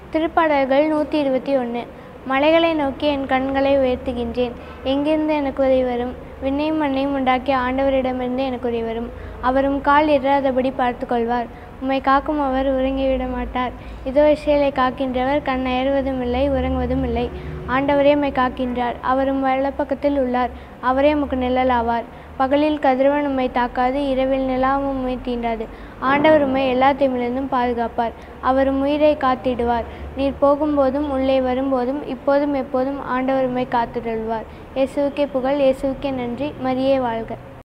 திருப்பாடல்கள் 121. மலைகளை நோக்கி என் கண்களை உயர்த்துகின்றேன். எங்கிருந்து எனக்கு உதவி வரும்? விண்ணையும் மண்ணையும் உண்டாக்கிய ஆண்டவரிடமிருந்து எனக்கு உதவி வரும். அவரும் கால் இடராதபடி பார்த்து கொள்வார். உம்மை காக்கும் அவர் உறங்கிவிட மாட்டார். இதோ இஸ்ரவேலை காக்கின்றவர் கண் அயர்வதும் இல்லை, உறங்குவதும் இல்லை. ஆண்டவரே உம்மை காக்கின்றார். அவரும் வலப்பக்கத்தில் உள்ளார். அவரே உமக்கு நிழலாவார். பகலில் கதிரவன் உம்மை தாக்காது, இரவில் நிலாவும் உம்மை தீண்டாது. ஆண்டவர் உம்மை எல்லா தீமையிலிருந்தும் பாதுகாப்பார். அவர் உயிரை காத்திடுவார். நீர் போகும்போதும் உள்ளே வரும்போதும் இப்போதும் எப்போதும் ஆண்டவர் உம்மை காத்திடுவார். இயேசுவுக்கே புகழ், இயேசுவுக்கே நன்றி. மரியே வாழ்க.